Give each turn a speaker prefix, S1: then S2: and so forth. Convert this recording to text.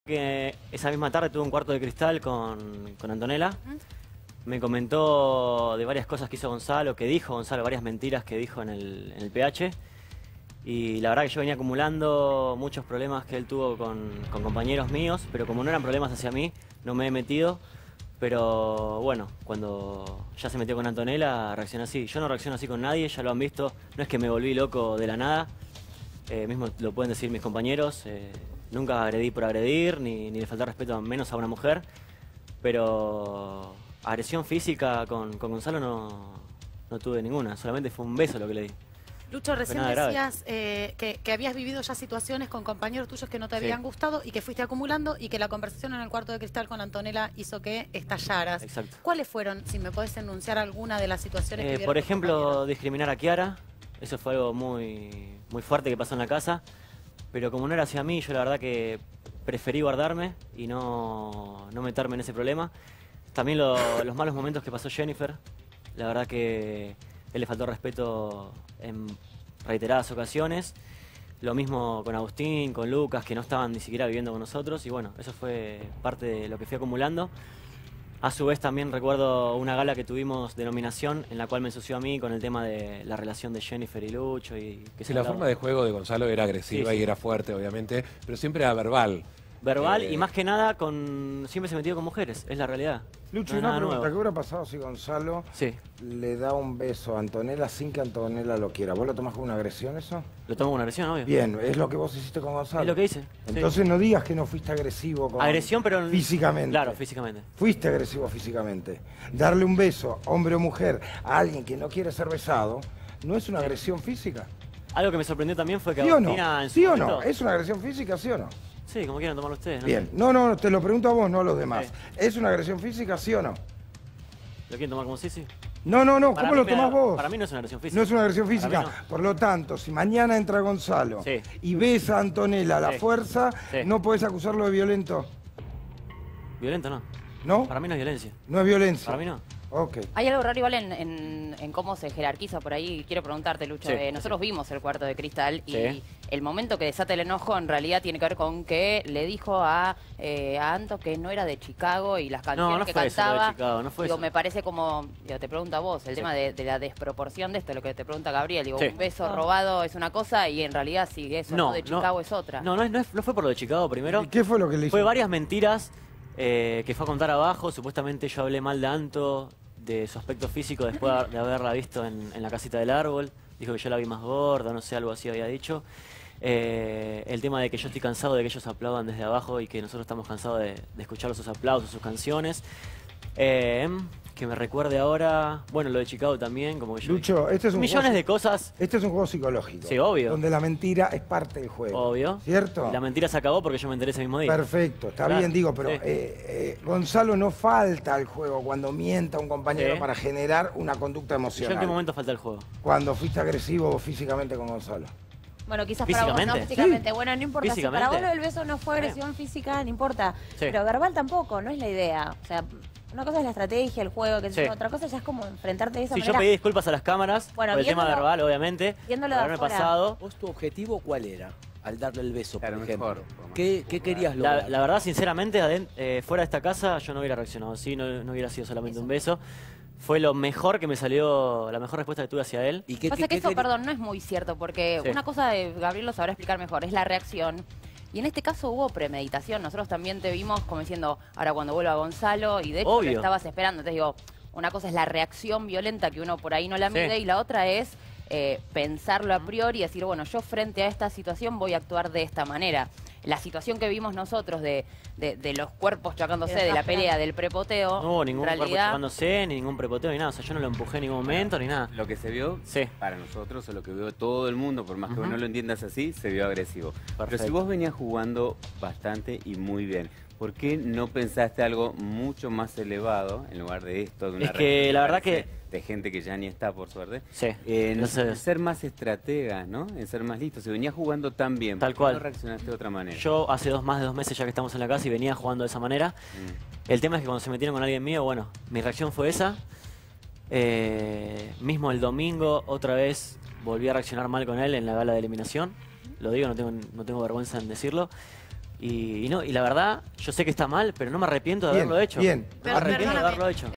S1: Que esa misma tarde tuve un cuarto de cristal con Antonella. Me comentó de varias cosas que hizo Gonzalo, que dijo Gonzalo, varias mentiras que dijo en el PH. Y la verdad que yo venía acumulando muchos problemas que él tuvo con compañeros míos, pero como no eran problemas hacia mí, no me he metido. Pero bueno, cuando ya se metió con Antonella, reaccioné así. Yo no reacciono así con nadie, ya lo han visto. No es que me volví loco de la nada. Mismo lo pueden decir mis compañeros. Nunca agredí por agredir, ni le falté respeto menos a una mujer. Pero agresión física con Gonzalo no tuve ninguna. Solamente fue un beso lo que le di.
S2: Lucho, recién decías que habías vivido ya situaciones con compañeros tuyos que no te habían gustado y que fuiste acumulando y que la conversación en el cuarto de cristal con Antonella hizo que estallaras.
S1: Exacto.
S2: ¿Cuáles fueron, si me podés enunciar alguna de las situaciones que vivieron
S1: por
S2: tus
S1: ejemplo,
S2: compañeros?
S1: discriminar a Kiara. Eso fue algo muy fuerte que pasó en la casa. Pero como no era hacia mí, yo la verdad que preferí guardarme y no meterme en ese problema. También los malos momentos que pasó Jennifer. La verdad que él le faltó respeto en reiteradas ocasiones. Lo mismo con Agustín, con Lucas, que no estaban ni siquiera viviendo con nosotros. Y bueno, eso fue parte de lo que fui acumulando. A su vez también recuerdo una gala que tuvimos de nominación en la cual me ensució a mí con el tema de la relación de Jennifer y Lucho. Y que
S3: Sí, la forma de juego de Gonzalo era agresiva y era fuerte, obviamente, pero siempre era verbal.
S1: Verbal y más que nada siempre se metió con mujeres, es la realidad.
S4: Lucho,
S1: No es
S4: una
S1: nada
S4: pregunta,
S1: nuevo.
S4: ¿qué hubiera pasado si Gonzalo le da un beso a Antonella sin que Antonella lo quiera? ¿Vos lo tomás como una agresión eso?
S1: Lo tomo como una agresión, obvio.
S4: Bien, es lo que vos hiciste con Gonzalo.
S1: Es lo que hice.
S4: Entonces no digas que no fuiste agresivo con...
S1: Agresión, pero...
S4: Físicamente.
S1: Claro, físicamente.
S4: Fuiste agresivo físicamente. Darle un beso, hombre o mujer, a alguien que no quiere ser besado, ¿no es una agresión física?
S1: Algo que me sorprendió también fue que
S4: ¿Sí o no?
S1: Agustina en su
S4: ¿Sí o
S1: momento...
S4: no? ¿Es una agresión física, sí o no?
S1: Sí, como quieran tomarlo ustedes.
S4: Bien.
S1: Sé.
S4: No, te lo pregunto a vos, no a los demás. ¿Es una agresión física, sí o no?
S1: ¿Lo quieren tomar como sí?
S4: No,
S1: Para
S4: ¿cómo
S1: mí
S4: lo tomás vos?
S1: Para mí no es una agresión física.
S4: No es una agresión física.
S1: No.
S4: Por lo tanto, si mañana entra Gonzalo y besa a Antonella a la fuerza, no podés acusarlo de violento.
S1: Violento no.
S4: ¿No?
S1: Para mí no es violencia.
S4: No es violencia.
S1: Para mí no.
S4: Ok.
S5: Hay algo raro igual en cómo se jerarquiza por ahí. Quiero preguntarte, Lucho. Nosotros vimos el cuarto de cristal y el momento que desata el enojo en realidad tiene que ver con que le dijo a Anto que no era de Chicago y las canciones que cantaba.
S1: De Chicago, no fue eso.
S5: Me parece como, te pregunto a vos, el tema de la desproporción de esto, lo que te pregunta Gabriel. Digo, un beso robado es una cosa y en realidad si eso no de Chicago es otra.
S1: No fue por lo de Chicago primero.
S4: ¿Y qué fue lo que le hizo?
S1: Fue varias mentiras que fue a contar abajo. Supuestamente yo hablé mal de Anto, de su aspecto físico después de haberla visto en la casita del árbol. Dijo que yo la vi más gorda, no sé, algo así había dicho. El tema de que yo estoy cansado de que ellos aplaudan desde abajo y que nosotros estamos cansados de escuchar sus aplausos, sus canciones. Que me recuerde ahora, bueno, lo de Chicago también, como que yo...
S4: Lucho, este es un
S1: millones de cosas.
S4: Este es un juego psicológico.
S1: Sí, obvio.
S4: Donde la mentira es parte del juego.
S1: Obvio.
S4: ¿Cierto?
S1: Y la mentira se acabó porque yo me enteré ese mismo día.
S4: Perfecto, está bien, digo, pero Gonzalo no falta al juego cuando mienta a un compañero para generar una conducta emocional.
S1: ¿Yo en qué momento falta el juego?
S4: Cuando fuiste agresivo físicamente con Gonzalo.
S6: Bueno, quizás para vos no físicamente. Bueno, no importa. Si para vos el beso no fue agresión física, no importa. Pero verbal tampoco, no es la idea. O sea, una cosa es la estrategia, el juego, otra cosa ya es como enfrentarte de esa manera.
S1: Yo pedí disculpas a las cámaras por el tema verbal, obviamente.
S6: Viéndolo
S1: por haberme pasado.
S7: ¿Vos tu objetivo cuál era al darle el beso, por ejemplo? ¿Qué querías lograr?
S1: La verdad, sinceramente, fuera de esta casa yo no hubiera reaccionado así, no hubiera sido solamente un beso. Fue lo mejor que me salió, la mejor respuesta que tuve hacia él.
S5: ¿Y pasa que eso, perdón, no es muy cierto? Porque una cosa, Gabriel lo sabrá explicar mejor, es la reacción. Y en este caso hubo premeditación. Nosotros también te vimos como diciendo, ahora cuando vuelva Gonzalo, y de hecho lo estabas esperando. Entonces digo, una cosa es la reacción violenta que uno por ahí no la mide y la otra es pensarlo a priori y decir, bueno, yo frente a esta situación voy a actuar de esta manera. La situación que vimos nosotros de los cuerpos chocándose, de la pelea, del prepoteo.
S1: No hubo ningún
S5: cuerpo
S1: chocándose, ni ningún prepoteo, ni nada. O sea, yo no lo empujé en ningún momento, ni nada.
S8: Lo que se vio, para nosotros, o lo que vio todo el mundo, por más que vos no lo entiendas así, se vio agresivo. Pero si vos venías jugando bastante y muy bien, ¿por qué no pensaste algo mucho más elevado en lugar de esto? De una
S1: la verdad que...
S8: de gente que ya ni está, por suerte.
S1: No sé.
S8: Ser más estratega, ¿no? En ser más listo. Si venías jugando tan bien,
S1: tal
S8: ¿por qué
S1: cual.
S8: no reaccionaste de otra manera?
S1: Yo hace más de 2 meses ya que estamos en la casa y venía jugando de esa manera. El tema es que cuando se metieron con alguien mío, bueno, mi reacción fue esa. Mismo el domingo, otra vez volví a reaccionar mal con él en la gala de eliminación. Lo digo, no tengo vergüenza en decirlo. Y la verdad, yo sé que está mal, pero no me arrepiento de haberlo hecho.
S4: Bien.
S1: No me arrepiento de haberlo hecho.